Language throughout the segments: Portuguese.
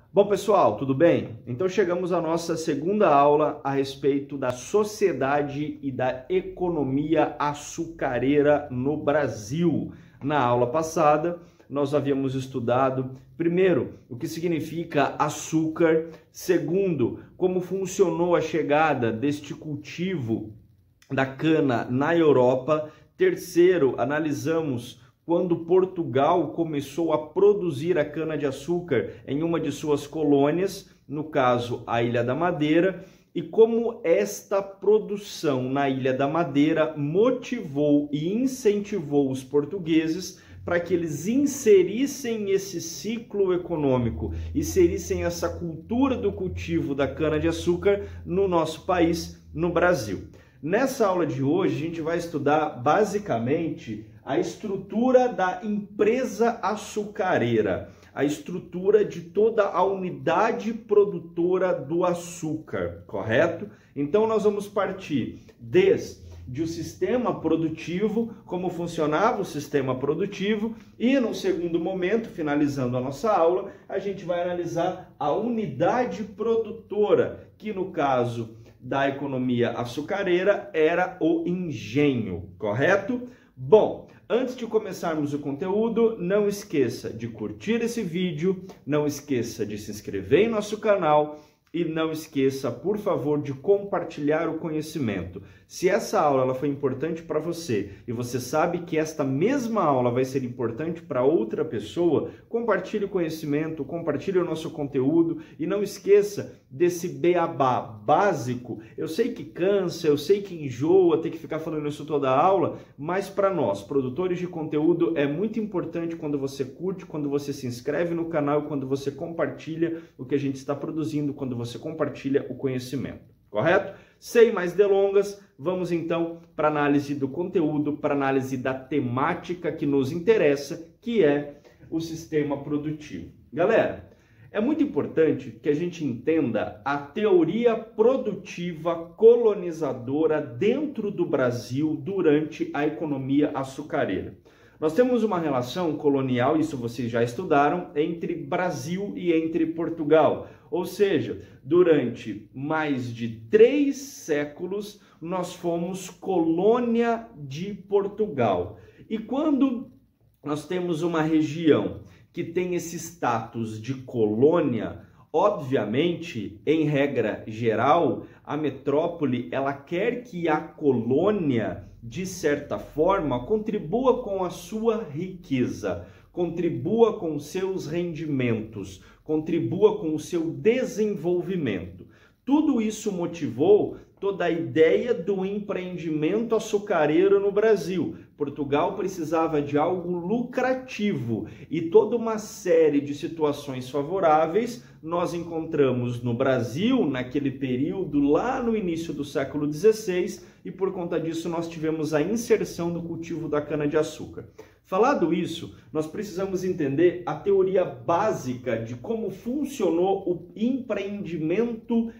Bom, pessoal, tudo bem? Então chegamos à nossa segunda aula a respeito da sociedade e da economia açucareira no Brasil. Na aula passada, nós havíamos estudado, primeiro, o que significa açúcar, segundo, como funcionou a chegada deste cultivo da cana na Europa, terceiro, analisamos quando Portugal começou a produzir a cana-de-açúcar em uma de suas colônias, no caso a Ilha da Madeira, e como esta produção na Ilha da Madeira motivou e incentivou os portugueses para que eles inserissem esse ciclo econômico, inserissem essa cultura do cultivo da cana-de-açúcar no nosso país, no Brasil. Nessa aula de hoje, a gente vai estudar basicamente a estrutura da empresa açucareira, a estrutura de toda a unidade produtora do açúcar, correto? Então, nós vamos partir desde o sistema produtivo, como funcionava o sistema produtivo, e no segundo momento, finalizando a nossa aula, a gente vai analisar a unidade produtora, que no caso da economia açucareira era o engenho, correto? Bom, antes de começarmos o conteúdo, não esqueça de curtir esse vídeo, não esqueça de se inscrever em nosso canal e não esqueça, por favor, de compartilhar o conhecimento. Se essa aula ela foi importante para você e você sabe que esta mesma aula vai ser importante para outra pessoa, compartilhe o conhecimento, compartilhe o nosso conteúdo e não esqueça desse beabá básico. Eu sei que cansa, eu sei que enjoa ter que ficar falando isso toda a aula, mas para nós, produtores de conteúdo, é muito importante quando você curte, quando você se inscreve no canal, quando você compartilha o que a gente está produzindo, quando você compartilha o conhecimento, correto? Sem mais delongas, vamos então para a análise do conteúdo, para a análise da temática que nos interessa, que é o sistema produtivo. Galera, é muito importante que a gente entenda a teoria produtiva colonizadora dentro do Brasil durante a economia açucareira. Nós temos uma relação colonial, isso vocês já estudaram, entre Brasil e entre Portugal. Ou seja, durante mais de 3 séculos, nós fomos colônia de Portugal. E quando nós temos uma região que tem esse status de colônia, obviamente, em regra geral, a metrópole ela quer que a colônia, de certa forma, contribua com a sua riqueza, contribua com seus rendimentos, contribua com o seu desenvolvimento. Tudo isso motivou toda a ideia do empreendimento açucareiro no Brasil. Portugal precisava de algo lucrativo e toda uma série de situações favoráveis nós encontramos no Brasil naquele período lá no início do século XVI e por conta disso nós tivemos a inserção do cultivo da cana-de-açúcar. Falado isso, nós precisamos entender a teoria básica de como funcionou o empreendimento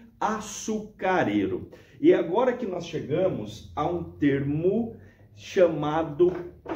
açucareiro. E é agora que nós chegamos a um termo chamado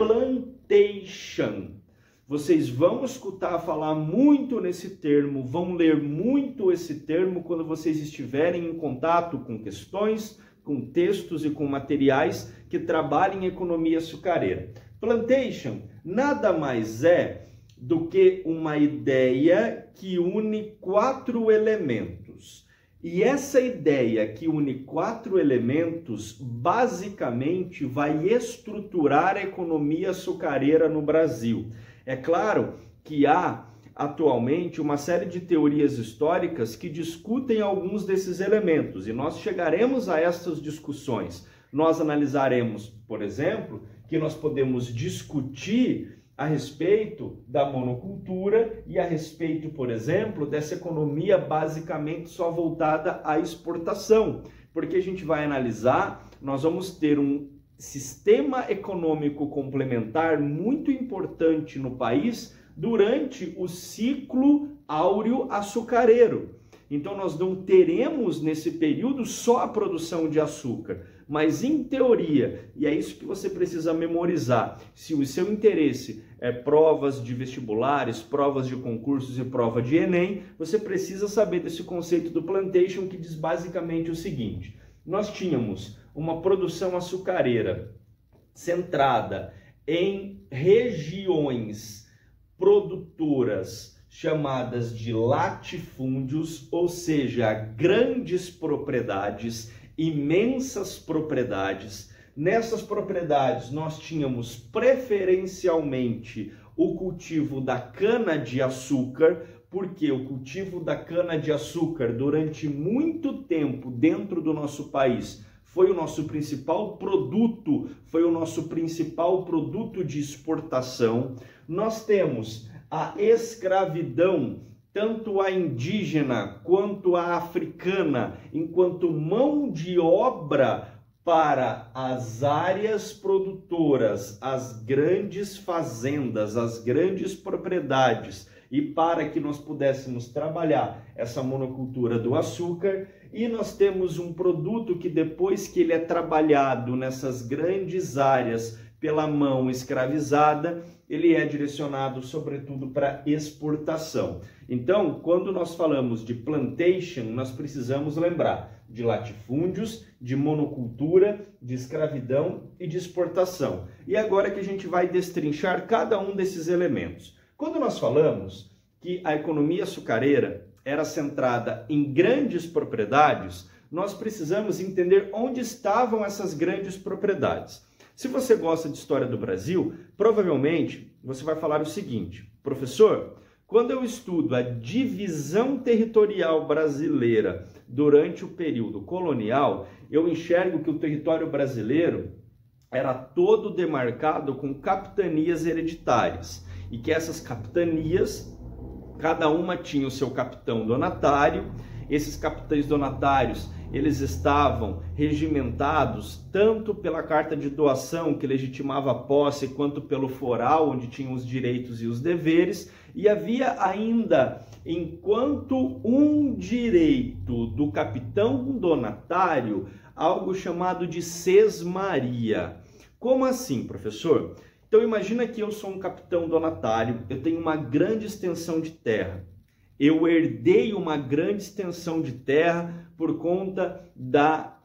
plantation. Vocês vão escutar falar muito nesse termo, vão ler muito esse termo quando vocês estiverem em contato com questões, com textos e com materiais que trabalhem em economia açucareira. Plantation nada mais é do que uma ideia que une 4 elementos. E essa ideia que une 4 elementos, basicamente, vai estruturar a economia açucareira no Brasil. É claro que há, atualmente, uma série de teorias históricas que discutem alguns desses elementos, e nós chegaremos a essas discussões. Nós analisaremos, por exemplo, que nós podemos discutir a respeito da monocultura e a respeito, por exemplo, dessa economia basicamente só voltada à exportação. Porque a gente vai analisar, nós vamos ter um sistema econômico complementar muito importante no país durante o ciclo áureo açucareiro. Então nós não teremos nesse período só a produção de açúcar, mas em teoria, e é isso que você precisa memorizar, se o seu interesse provas de vestibulares, provas de concursos e prova de Enem, você precisa saber desse conceito do plantation, que diz basicamente o seguinte: nós tínhamos uma produção açucareira centrada em regiões produtoras chamadas de latifúndios, ou seja, grandes propriedades, imensas propriedades. Nessas propriedades nós tínhamos preferencialmente o cultivo da cana-de-açúcar, porque o cultivo da cana-de-açúcar durante muito tempo dentro do nosso país foi o nosso principal produto, de exportação. Nós temos a escravidão, tanto a indígena quanto a africana, enquanto mão de obra para as áreas produtoras, as grandes fazendas, as grandes propriedades, e para que nós pudéssemos trabalhar essa monocultura do açúcar. E nós temos um produto que, depois que ele é trabalhado nessas grandes áreas pela mão escravizada, ele é direcionado sobretudo para exportação. Então, quando nós falamos de plantation, nós precisamos lembrar de latifúndios, de monocultura, de escravidão e de exportação. E agora que a gente vai destrinchar cada um desses elementos. Quando nós falamos que a economia açucareira era centrada em grandes propriedades, nós precisamos entender onde estavam essas grandes propriedades. Se você gosta de história do Brasil, provavelmente você vai falar o seguinte: professor, quando eu estudo a divisão territorial brasileira durante o período colonial, eu enxergo que o território brasileiro era todo demarcado com capitanias hereditárias e que essas capitanias, cada uma tinha o seu capitão donatário. Esses capitães donatários, eles estavam regimentados tanto pela carta de doação, que legitimava a posse, quanto pelo foral, onde tinham os direitos e os deveres. E havia ainda, enquanto um direito do capitão donatário, algo chamado de sesmaria. Como assim, professor? Então imagina que eu sou um capitão donatário, eu tenho uma grande extensão de terra. Eu herdei uma grande extensão de terra por conta da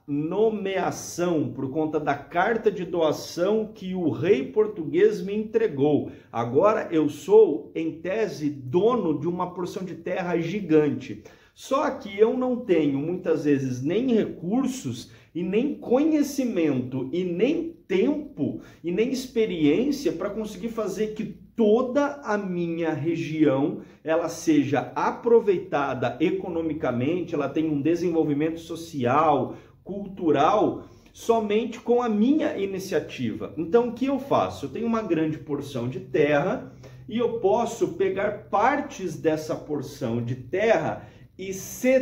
nomeação, por conta da carta de doação que o rei português me entregou. Agora eu sou, em tese, dono de uma porção de terra gigante. Só que eu não tenho, muitas vezes, nem recursos e nem conhecimento e nem tempo e nem experiência para conseguir fazer que toda a minha região ela seja aproveitada economicamente, ela tenha um desenvolvimento social, cultural, somente com a minha iniciativa. Então, o que eu faço? Eu tenho uma grande porção de terra e eu posso pegar partes dessa porção de terra e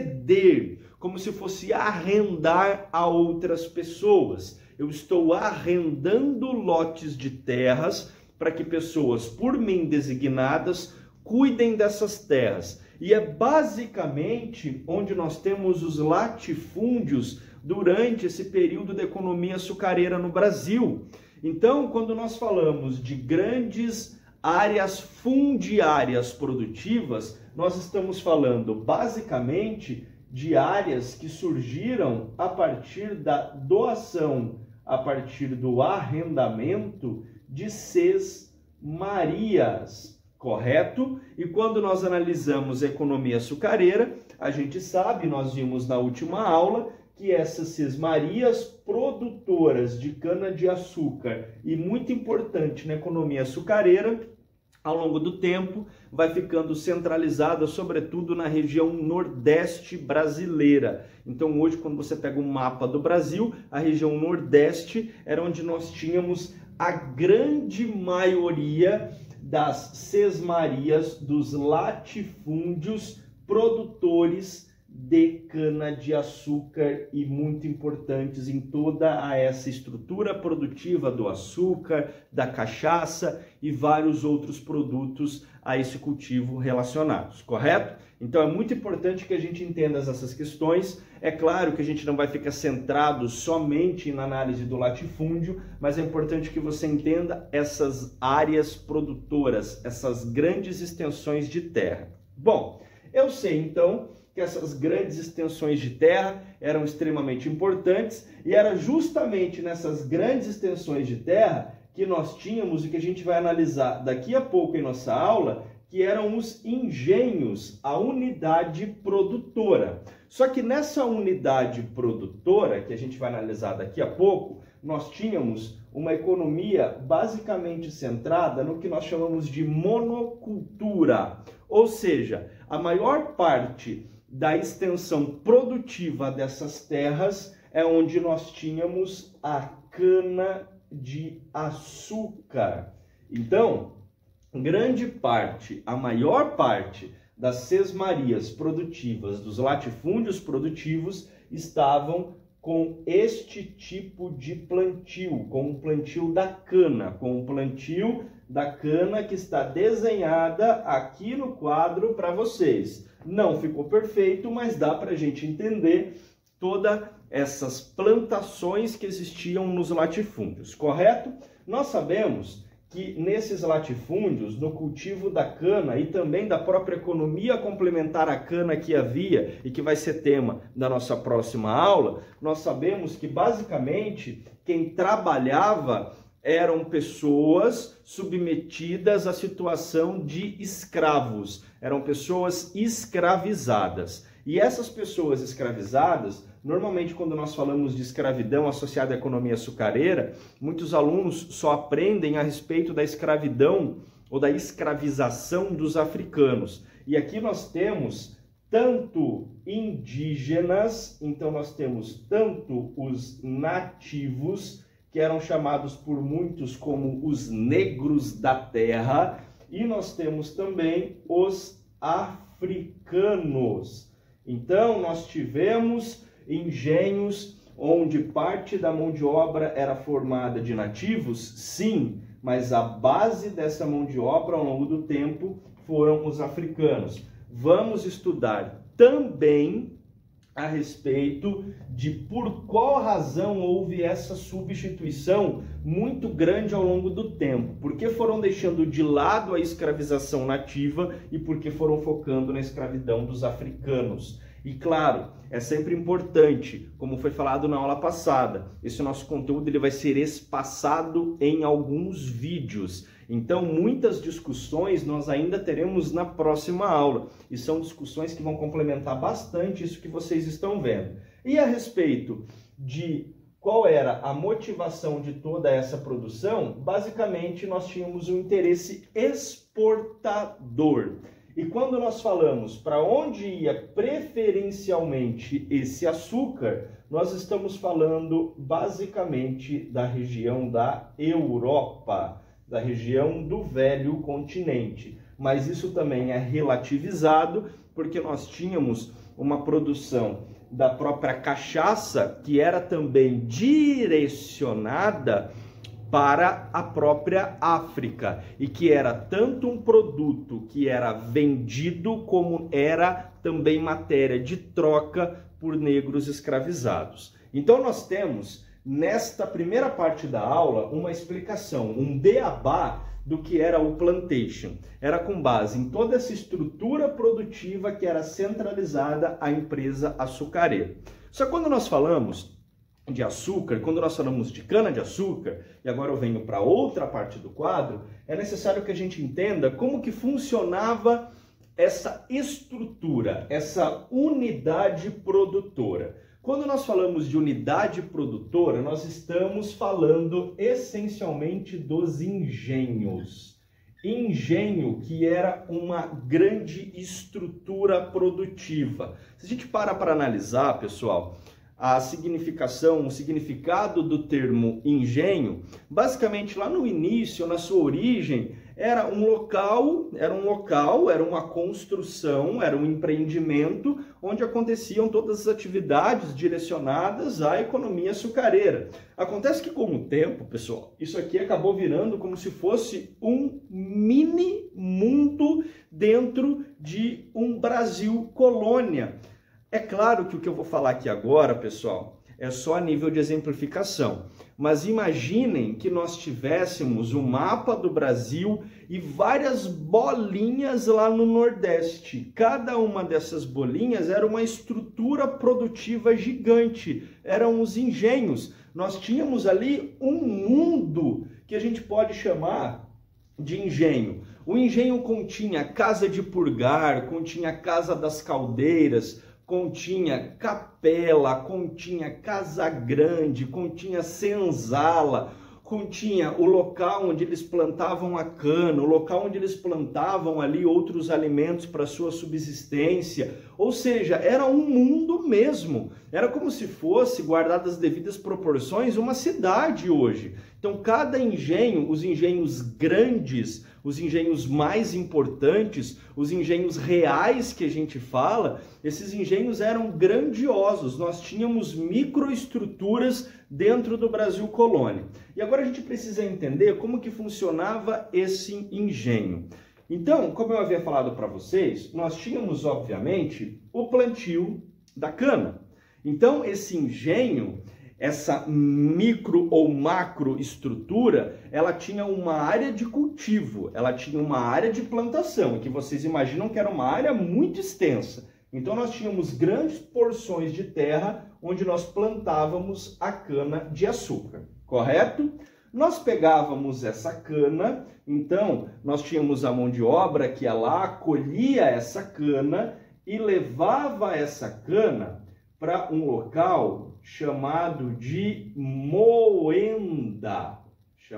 ceder, como se fosse arrendar a outras pessoas. Eu estou arrendando lotes de terras para que pessoas, por mim designadas, cuidem dessas terras. E é basicamente onde nós temos os latifúndios durante esse período da economia açucareira no Brasil. Então, quando nós falamos de grandes áreas fundiárias produtivas, nós estamos falando basicamente de áreas que surgiram a partir da doação, a partir do arrendamento de sesmarias, correto? E quando nós analisamos a economia açucareira, a gente sabe, nós vimos na última aula, que essas sesmarias produtoras de cana-de-açúcar, e muito importante na economia açucareira, ao longo do tempo, vai ficando centralizada, sobretudo na região nordeste brasileira. Então, hoje, quando você pega um mapa do Brasil, a região nordeste era onde nós tínhamos a grande maioria das sesmarias, dos latifúndios produtores de cana-de-açúcar e muito importantes em toda essa estrutura produtiva do açúcar, da cachaça e vários outros produtos a esse cultivo relacionados, correto? Então é muito importante que a gente entenda essas questões. É claro que a gente não vai ficar centrado somente na análise do latifúndio, mas é importante que você entenda essas áreas produtoras, essas grandes extensões de terra. Bom, eu sei então que essas grandes extensões de terra eram extremamente importantes e era justamente nessas grandes extensões de terra que nós tínhamos e que a gente vai analisar daqui a pouco em nossa aula, que eram os engenhos, a unidade produtora. Só que nessa unidade produtora, que a gente vai analisar daqui a pouco, nós tínhamos uma economia basicamente centrada no que nós chamamos de monocultura. Ou seja, a maior parte da extensão produtiva dessas terras é onde nós tínhamos a cana-de-açúcar. Então, grande parte, a maior parte das sesmarias produtivas, dos latifúndios produtivos, estavam com este tipo de plantio, com o plantio da cana, com o plantio da cana que está desenhada aqui no quadro para vocês. Não ficou perfeito, mas dá para a gente entender todas essas plantações que existiam nos latifúndios, correto? Nós sabemos que nesses latifúndios, no cultivo da cana e também da própria economia complementar à cana que havia e que vai ser tema da nossa próxima aula, nós sabemos que basicamente quem trabalhava eram pessoas submetidas à situação de escravos, eram pessoas escravizadas. E essas pessoas escravizadas, normalmente quando nós falamos de escravidão associada à economia açucareira, muitos alunos só aprendem a respeito da escravidão ou da escravização dos africanos. E aqui nós temos tanto indígenas, então nós temos tanto os nativos, que eram chamados por muitos como os negros da terra, e nós temos também os africanos. Então, nós tivemos engenhos onde parte da mão de obra era formada de nativos, sim, mas a base dessa mão de obra ao longo do tempo foram os africanos. Vamos estudar também a respeito de por qual razão houve essa substituição muito grande ao longo do tempo. Por que foram deixando de lado a escravização nativa e por que foram focando na escravidão dos africanos. E claro, é sempre importante, como foi falado na aula passada, esse nosso conteúdo ele vai ser espaçado em alguns vídeos. Então, muitas discussões nós ainda teremos na próxima aula. E são discussões que vão complementar bastante isso que vocês estão vendo. E a respeito de qual era a motivação de toda essa produção, basicamente nós tínhamos um interesse exportador. E quando nós falamos para onde ia preferencialmente esse açúcar, nós estamos falando basicamente da região da Europa, da região do velho continente. Mas isso também é relativizado, porque nós tínhamos uma produção da própria cachaça que era também direcionada para a própria África e que era tanto um produto que era vendido como era também matéria de troca por negros escravizados. Então nós temos nesta primeira parte da aula uma explicação, um beabá do que era o plantation. Era com base em toda essa estrutura produtiva que era centralizada à empresa açucareira. Só que quando nós falamos de açúcar, quando nós falamos de cana-de-açúcar, e agora eu venho para outra parte do quadro, é necessário que a gente entenda como que funcionava essa estrutura, essa unidade produtora. Quando nós falamos de unidade produtora, nós estamos falando essencialmente dos engenhos. Engenho, que era uma grande estrutura produtiva. Se a gente para analisar, pessoal, a significação, o significado do termo engenho, basicamente lá no início, na sua origem, Era um local, era uma construção, era um empreendimento onde aconteciam todas as atividades direcionadas à economia açucareira. Acontece que com o tempo, pessoal, isso aqui acabou virando como se fosse um mini mundo dentro de um Brasil colônia. É claro que o que eu vou falar aqui agora, pessoal, é só a nível de exemplificação. Mas imaginem que nós tivéssemos um mapa do Brasil e várias bolinhas lá no Nordeste. Cada uma dessas bolinhas era uma estrutura produtiva gigante, eram os engenhos. Nós tínhamos ali um mundo que a gente pode chamar de engenho. O engenho continha casa de purgar, continha casa das caldeiras, continha capela, continha casa grande, continha senzala, continha o local onde eles plantavam a cana, o local onde eles plantavam ali outros alimentos para sua subsistência. Ou seja, era um mundo mesmo. Era como se fosse, guardadas as devidas proporções, uma cidade hoje. Então, cada engenho, os engenhos grandes, os engenhos mais importantes, os engenhos reais que a gente fala, esses engenhos eram grandiosos. Nós tínhamos microestruturas dentro do Brasil colônia. E agora a gente precisa entender como que funcionava esse engenho. Então, como eu havia falado para vocês, nós tínhamos, obviamente, o plantio da cana. Então, esse engenho, essa micro ou macro estrutura, ela tinha uma área de cultivo, ela tinha uma área de plantação, que vocês imaginam que era uma área muito extensa. Então, nós tínhamos grandes porções de terra onde nós plantávamos a cana de açúcar, correto? Nós pegávamos essa cana, então nós tínhamos a mão de obra que ia lá, colhia essa cana e levava essa cana para um local chamado de moenda,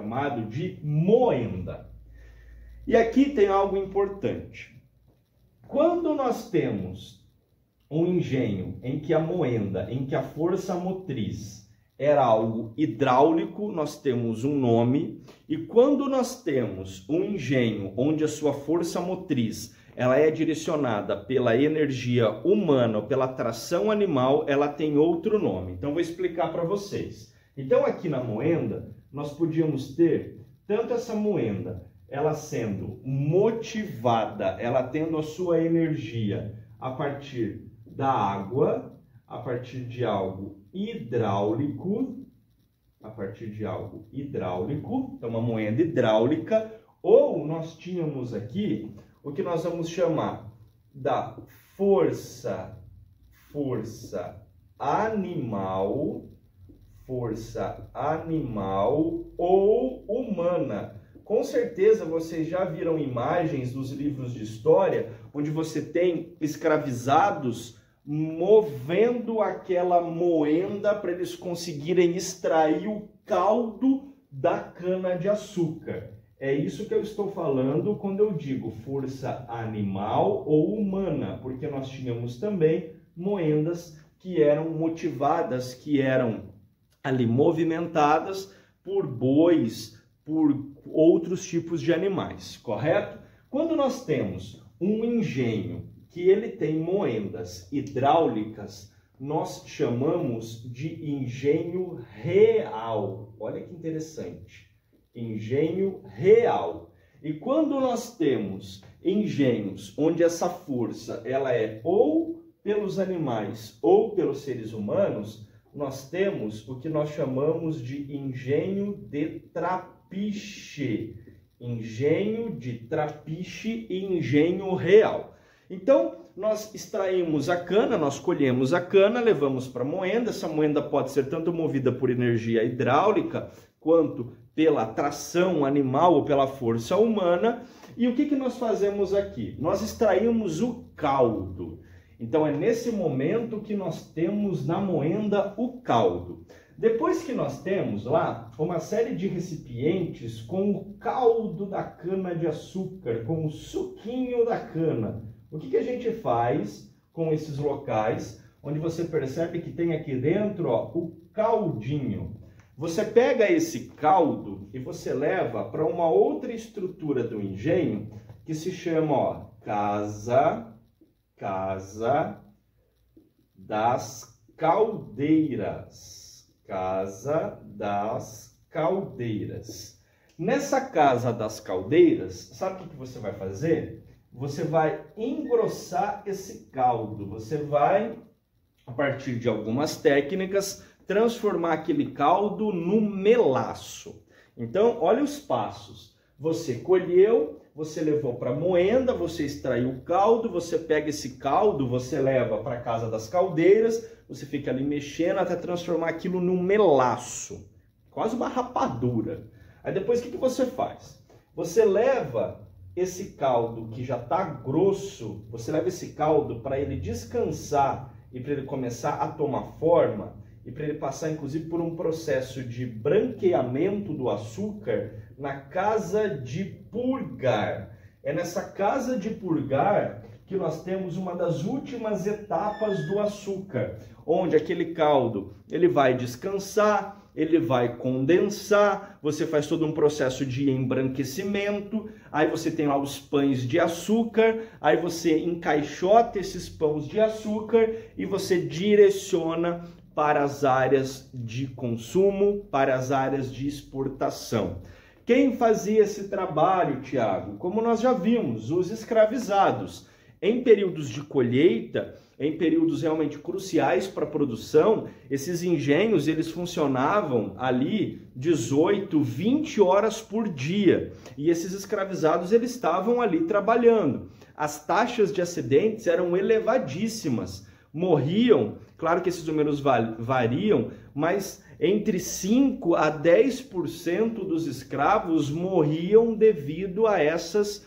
E aqui tem algo importante. Quando nós temos um engenho em que a moenda, em que a força motriz era algo hidráulico, nós temos um nome, e quando nós temos um engenho onde a sua força motriz ela é direcionada pela energia humana ou pela tração animal, ela tem outro nome. Então, vou explicar para vocês. Então, aqui na moenda, nós podíamos ter tanto essa moenda, ela sendo motivada, ela tendo a sua energia a partir da água, a partir de algo hidráulico, então uma moenda hidráulica, ou nós tínhamos aqui o que nós vamos chamar da força animal ou humana. Com certeza vocês já viram imagens nos livros de história onde você tem escravizados movendo aquela moenda para eles conseguirem extrair o caldo da cana-de-açúcar. É isso que eu estou falando quando eu digo força animal ou humana, porque nós tínhamos também moendas que eram motivadas, que eram ali movimentadas por bois, por outros tipos de animais, correto? Quando nós temos um engenho que ele tem moendas hidráulicas, nós chamamos de engenho real. Olha que interessante. Engenho real. E quando nós temos engenhos onde essa força ela é ou pelos animais ou pelos seres humanos, nós temos o que nós chamamos de engenho de trapiche. Engenho de trapiche e engenho real. Então, nós extraímos a cana, nós colhemos a cana, levamos para a moenda. Essa moenda pode ser tanto movida por energia hidráulica, quanto pela tração animal ou pela força humana. E o que nós fazemos aqui? Nós extraímos o caldo. Então, é nesse momento que nós temos na moenda o caldo. Depois que nós temos lá uma série de recipientes com o caldo da cana-de-açúcar, com o suquinho da cana, o que a gente faz com esses locais, onde você percebe que tem aqui dentro ó, o caldinho? Você pega esse caldo e você leva para uma outra estrutura do engenho que se chama, ó, Casa das Caldeiras. Casa das Caldeiras. Nessa Casa das Caldeiras, sabe o que você vai fazer? Você vai engrossar esse caldo. Você vai, a partir de algumas técnicas, transformar aquele caldo no melaço. Então, olha os passos. Você colheu, você levou para a moenda, você extraiu o caldo, você pega esse caldo, você leva para a Casa das Caldeiras, você fica ali mexendo até transformar aquilo num melaço, quase uma rapadura. Aí depois o que você faz? Você leva esse caldo que já está grosso, você leva esse caldo para ele descansar e para ele começar a tomar forma, e para ele passar, inclusive, por um processo de branqueamento do açúcar na casa de purgar. É nessa casa de purgar que nós temos uma das últimas etapas do açúcar, onde aquele caldo ele vai descansar, ele vai condensar, você faz todo um processo de embranquecimento, aí você tem lá os pães de açúcar, aí você encaixota esses pães de açúcar e você direciona para as áreas de consumo, para as áreas de exportação. Quem fazia esse trabalho, Tiago? Como nós já vimos, os escravizados. Em períodos de colheita, em períodos realmente cruciais para a produção, esses engenhos eles funcionavam ali 18, 20 horas por dia. E esses escravizados eles estavam ali trabalhando. As taxas de acidentes eram elevadíssimas. Morriam, claro que esses números variam, mas entre 5 a 10% dos escravos morriam devido a essas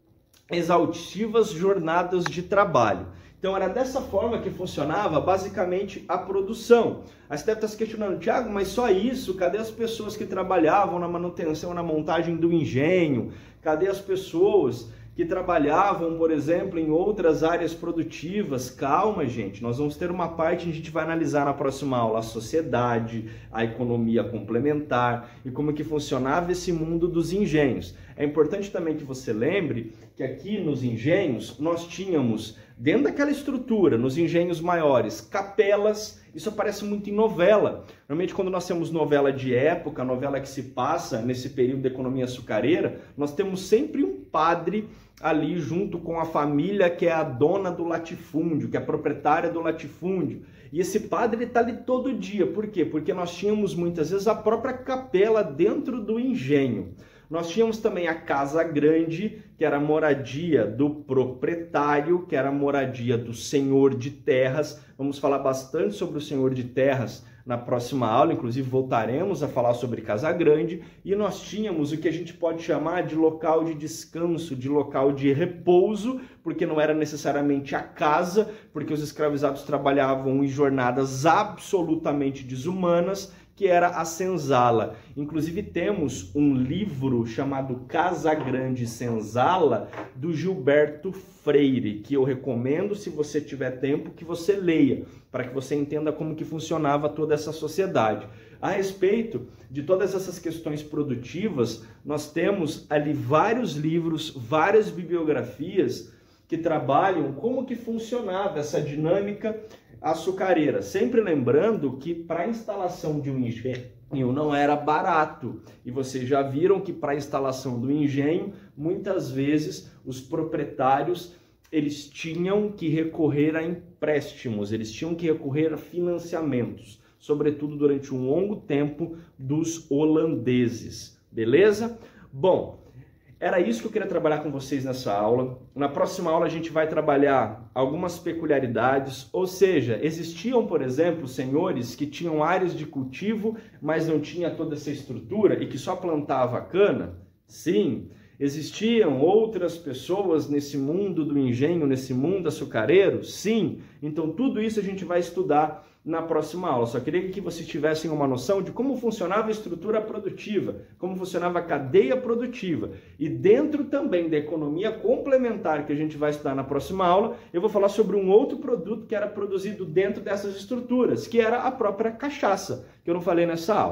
exaustivas jornadas de trabalho. Então era dessa forma que funcionava basicamente a produção. Aí você deve estar se questionando, Tiago, mas só isso? Cadê as pessoas que trabalhavam na manutenção, na montagem do engenho? Cadê as pessoas que trabalhavam, por exemplo, em outras áreas produtivas? Calma, gente, nós vamos ter uma parte que a gente vai analisar na próxima aula, a sociedade, a economia complementar e como que funcionava esse mundo dos engenhos. É importante também que você lembre que aqui nos engenhos nós tínhamos, dentro daquela estrutura, nos engenhos maiores, capelas. Isso aparece muito em novela. Normalmente quando nós temos novela de época, novela que se passa nesse período da economia açucareira, nós temos sempre um padre ali junto com a família que é a dona do latifúndio, que é a proprietária do latifúndio. E esse padre está ali todo dia. Por quê? Porque nós tínhamos muitas vezes a própria capela dentro do engenho. Nós tínhamos também a casa grande, que era a moradia do proprietário, que era a moradia do senhor de terras. Vamos falar bastante sobre o senhor de terras na próxima aula, inclusive voltaremos a falar sobre casa grande. E nós tínhamos o que a gente pode chamar de local de descanso, de local de repouso, porque não era necessariamente a casa, porque os escravizados trabalhavam em jornadas absolutamente desumanas, que era a senzala. Inclusive temos um livro chamado Casa Grande Senzala, do Gilberto Freire, que eu recomendo, se você tiver tempo, que você leia, para que você entenda como que funcionava toda essa sociedade. A respeito de todas essas questões produtivas, nós temos ali vários livros, várias bibliografias que trabalham como que funcionava essa dinâmica açucareira. Sempre lembrando que para a instalação de um engenho não era barato. E vocês já viram que para a instalação do engenho, muitas vezes os proprietários eles tinham que recorrer a empréstimos, eles tinham que recorrer a financiamentos, sobretudo durante um longo tempo dos holandeses. Beleza? Bom, era isso que eu queria trabalhar com vocês nessa aula. Na próxima aula a gente vai trabalhar algumas peculiaridades, ou seja, existiam, por exemplo, senhores que tinham áreas de cultivo, mas não tinha toda essa estrutura e que só plantava cana? Sim. Existiam outras pessoas nesse mundo do engenho, nesse mundo açucareiro? Sim. Então tudo isso a gente vai estudar na próxima aula. Só queria que vocês tivessem uma noção de como funcionava a estrutura produtiva, como funcionava a cadeia produtiva. E dentro também da economia complementar que a gente vai estudar na próxima aula, eu vou falar sobre um outro produto que era produzido dentro dessas estruturas, que era a própria cachaça, que eu não falei nessa aula.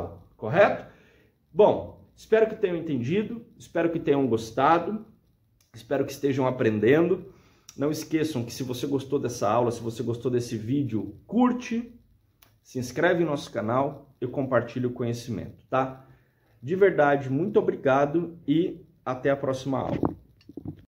correto? Bom, espero que tenham entendido, espero que tenham gostado, espero que estejam aprendendo. Não esqueçam que se você gostou dessa aula, se você gostou desse vídeo, curte, se inscreve no nosso canal e compartilhe o conhecimento, tá? De verdade, muito obrigado e até a próxima aula.